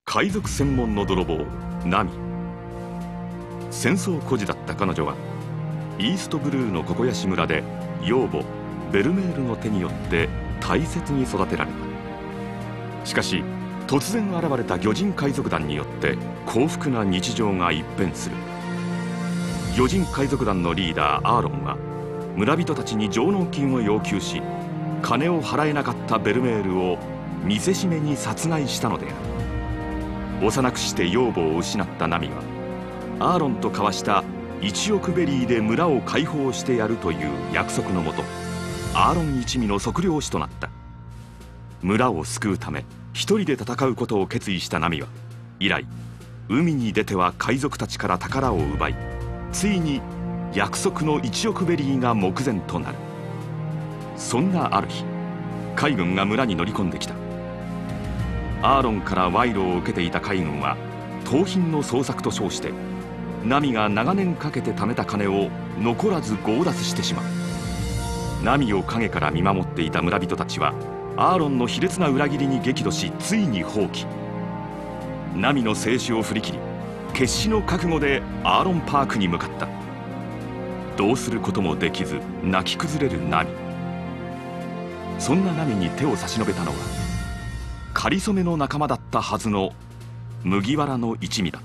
海賊専門の泥棒ナミ。戦争孤児だった彼女はイーストブルーのココヤシ村で養母ベルメールの手によって大切に育てられた。しかし突然現れた魚人海賊団によって幸福な日常が一変する。魚人海賊団のリーダーアーロンは村人たちに上納金を要求し、金を払えなかったベルメールを見せしめに殺害したのである。幼くして養母を失ったナミはアーロンと交わした1億ベリーで村を解放してやるという約束のもと、アーロン一味の測量士となった。村を救うため一人で戦うことを決意したナミは以来海に出ては海賊たちから宝を奪い、ついに約束の1億ベリーが目前となる。そんなある日、海軍が村に乗り込んできた。アーロンから賄賂を受けていた海軍は盗品の捜索と称してナミが長年かけて貯めた金を残らず強奪してしまう。ナミを陰から見守っていた村人たちはアーロンの卑劣な裏切りに激怒し、ついに放棄。ナミの制止を振り切り決死の覚悟でアーロンパークに向かった。どうすることもできず泣き崩れるナミ。そんなナミに手を差し伸べたのはかりそめの仲間だったはずの麦わらの一味だった。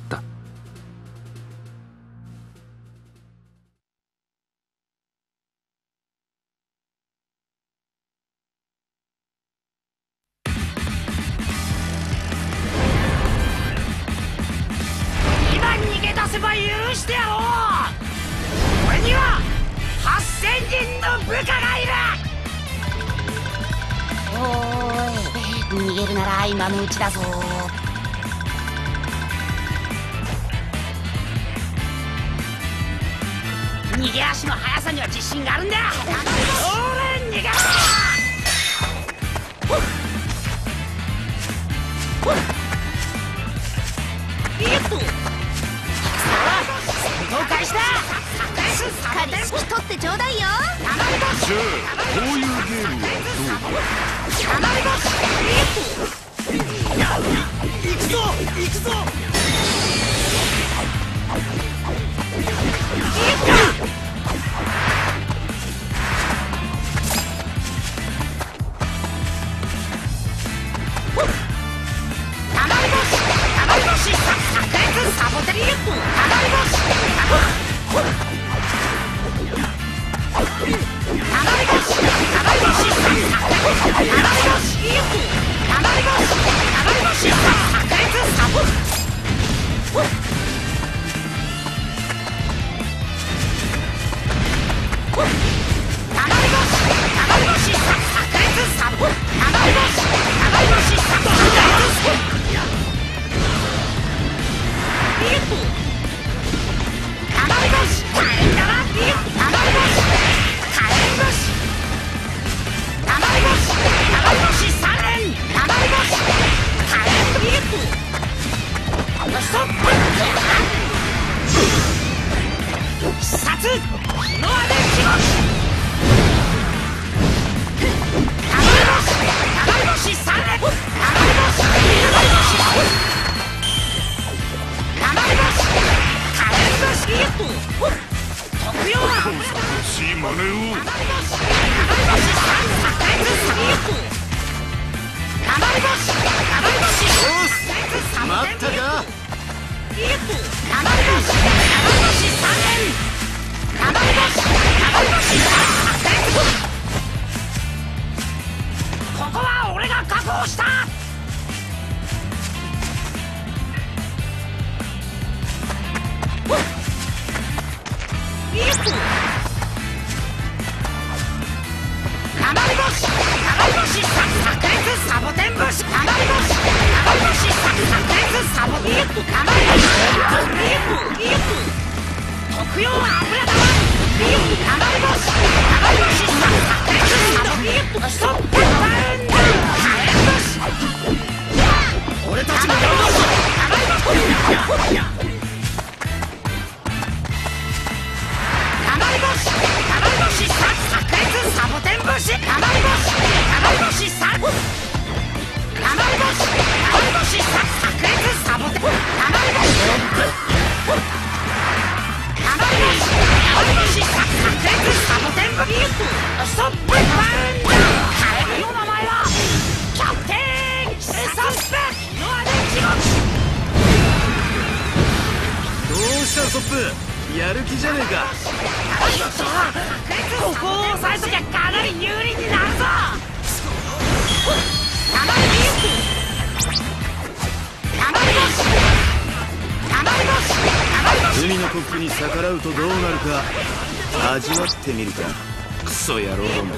今逃げ出せば許してやろう。俺には8000人の部下がいる。おーい、逃げるなら今のうちだぞ。逃げ足の速さには自信があるんだ。俺逃げろ。戦闘開始だ。しっかり指揮取ってちょうだいよ。じゃあこういうゲームはどうか。 行くぞ行くぞ。サボテンさプやる気じゃねえか。 ここを押さえときゃかなり有利になるぞ。 海のコックに逆らうとどうなるか味わってみるか。クソ野郎ども。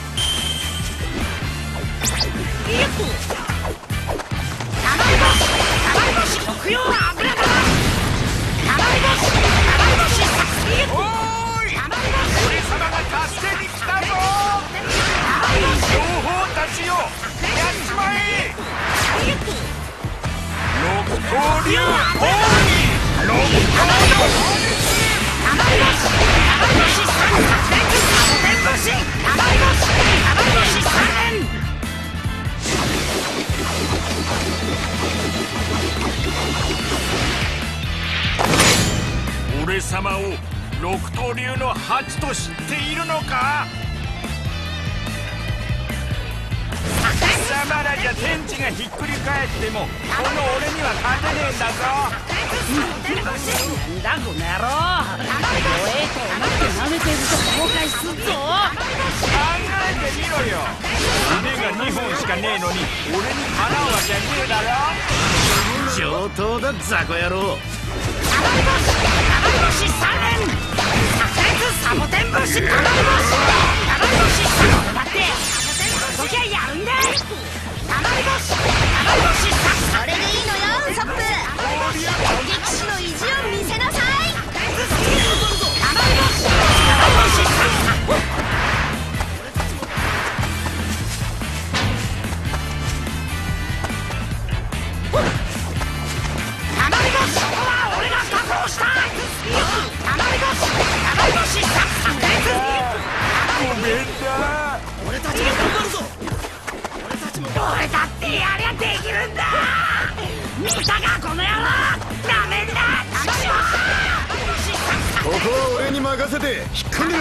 食用油だ。 おーい、俺様が助けに来たぞ。情報たちよ、やっちまえ。六刀流王に六刀の法術。俺様を六刀流のハチと知っているのか。貴様らじゃ天地がひっくり返ってもこの俺には勝てねえんだぞ。 なんだこの野郎。弱えと思って舐めてると後悔すんぞ。 考えてみろよ。腕が2本しかねえのに俺にかなうわけねえだろ。 上等だザコ野郎。 サボテン節だってそきゃやるんだ。 それでいいのよウソップ。力士の意地を見せなさい。 ごめんな。 俺たちも頑張るぞ。俺だってやりゃできるんだ。見たかこの野郎。なめんな。 ここは俺に任せて引っ込んでろ。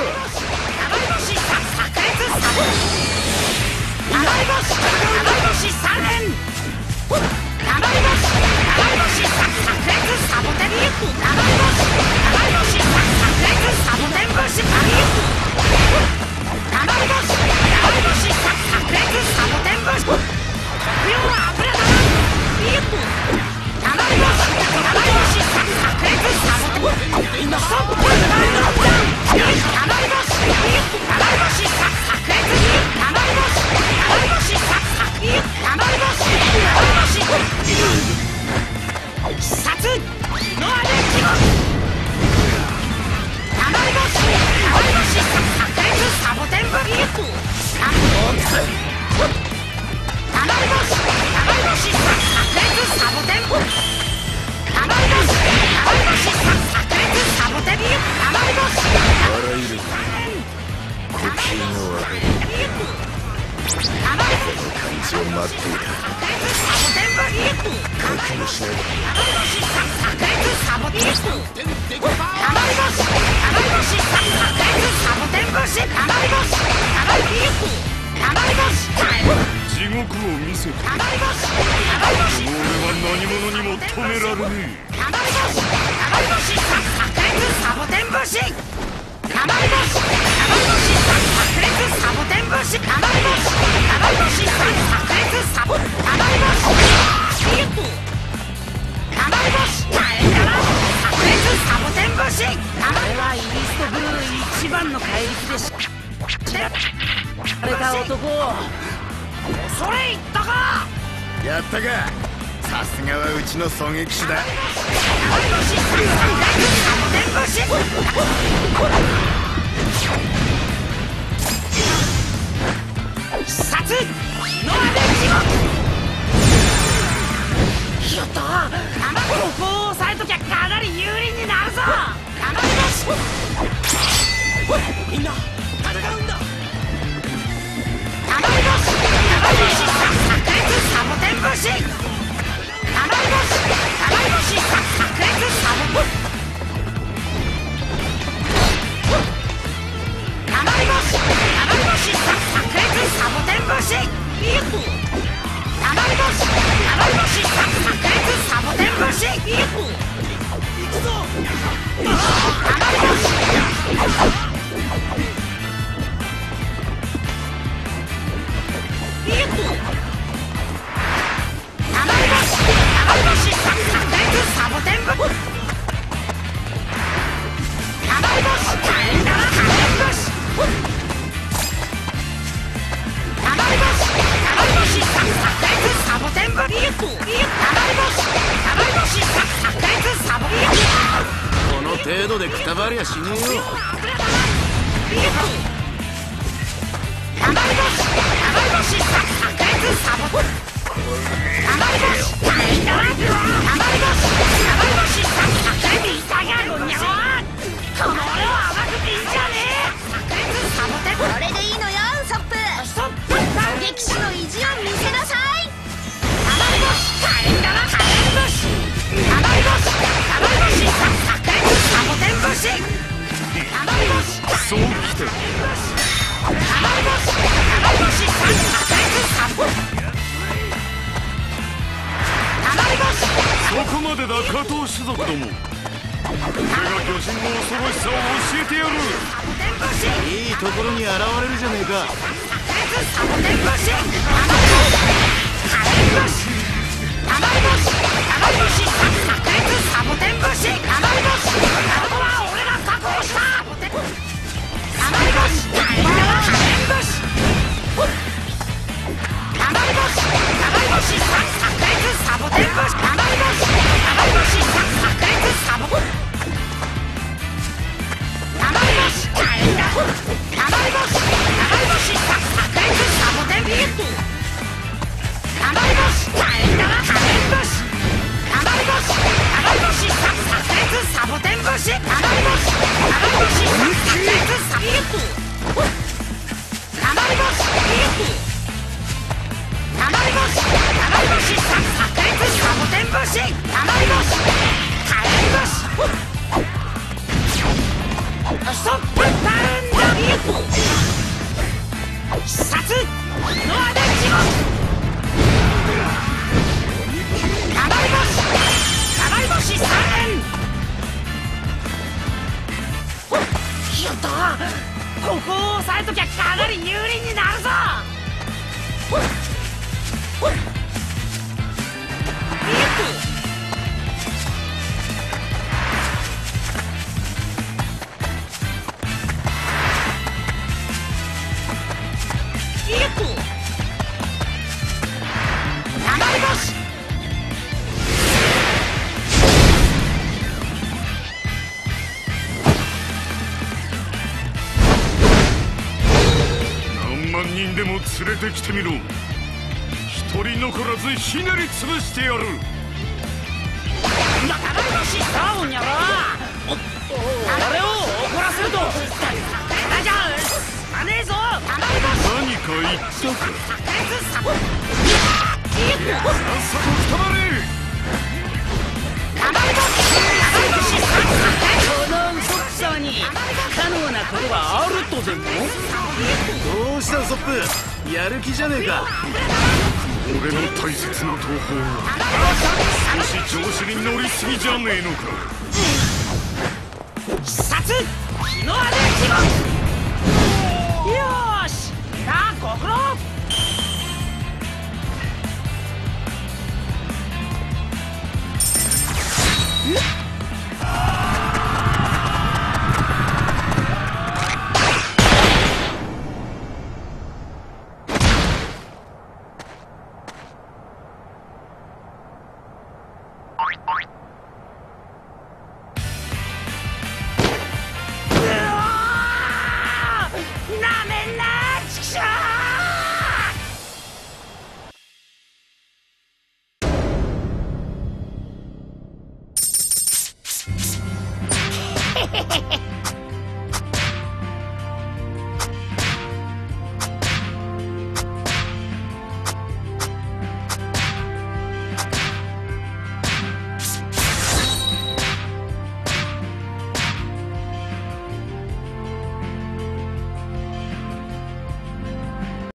地獄を見せて。俺は何者にも止められねえ。 俺はイーストブルー一番の怪力で知られた男。それ言ったか。 やったか。さすがはうちの狙撃手だ。 必殺日の出地獄。やった。ここを押さえときゃかなり有利になるぞ。みんな戦うんだ。サボテン節。行くぞ。 度でくたばりゃしねえよ。 たまり星炸裂サボテンたまり星大変だなたまり星炸裂見たがるにゃろこの俺は甘くていいんじゃねえ炸裂サボテンこれでいいのよウソップ。撃士の意地を見せなさい。 たまり星大変だなたまり星炸裂サボテン星たまり星そうきてたまり星炸裂サボテンたまり星そこまでだ加藤種族ども。俺が巨人の恐ろしさを教えてやる。 いいところに現れるじゃねえか。 サボテン星たまり星たまり星炸裂サボテン星たまり星あとは俺が確保したたまり星大変だな火炎星たまり星炸裂サボテン星たまり星炸裂サボテンたまり星大変だたまり星炸裂サボテンビートたまり星大変だな火炎星たまり星炸裂サボテン星たまり星炸裂サボテンたまり星たまり星炸裂サボテン星たまり星火炎星ストップバーンダビート必殺ノアデンジゴたまり星3連やったここを押さえときゃかなり有利になるぞたまり星何万人でも連れてきてみろ。一人残らずひねり潰してやる。 たまり星サウンやろ俺を怒らせるとだじゃすまねえぞたまり星何か言ったか。 炸裂サボさっさとくたばれ。 たまり星このウソップさんに不可能なことがあるとでもどうしたウソップ、やる気じゃねえか。 俺の大切な同胞少し調子に乗りすぎじゃねえのか。 必殺日の当て地獄よーしなあご苦労なめんな